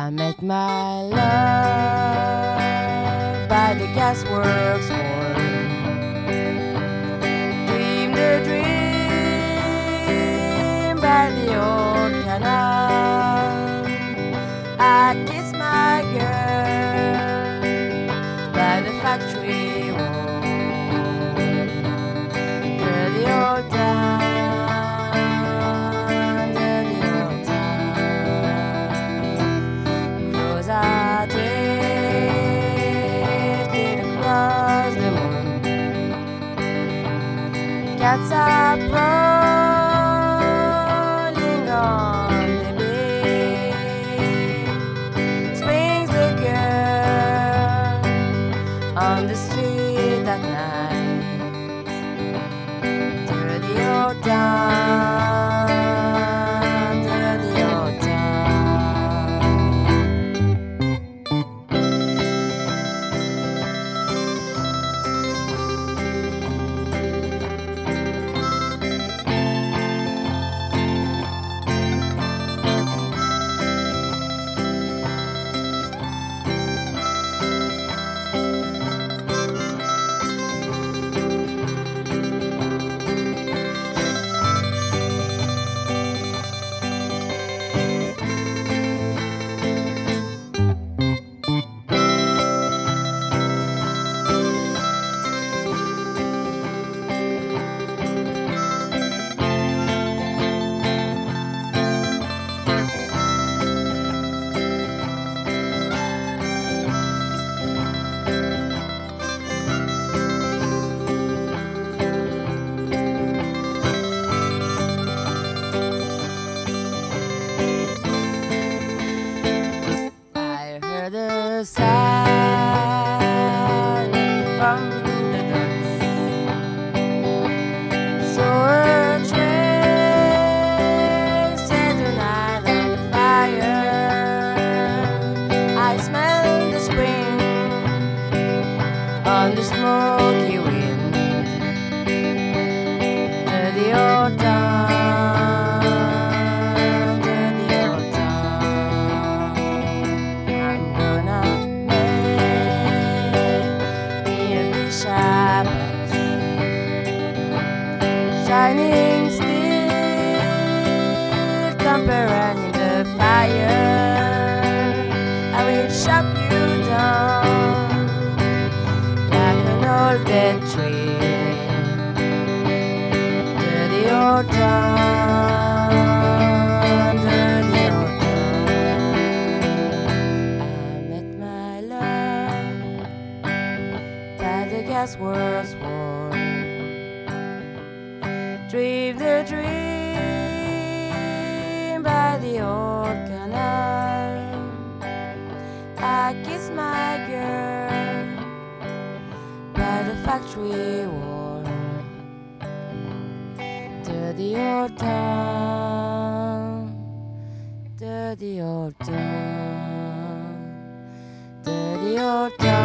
I met my love by the gasworks wharf. Dreamed a dream by the old canal. I kissed my girl by the factory wall. Dirty old town. I drifted across the moon. Cats are prowling on the bay. Swings the girl on the street at night. Dirty old town, dirty old town. The siren from the docks. Saw a train set tonight on fire. I smelled the spring on the smoky wind. Dirty old town. Shining steel, comparing in the fire. I will chop you down like an old dead tree. Dirty old town, dirty old town. I met my love by the gasworks wharf. Dreamed a dream by the old canal. I kissed my girl by the factory wall. Dirty old town, dirty old town, dirty old town.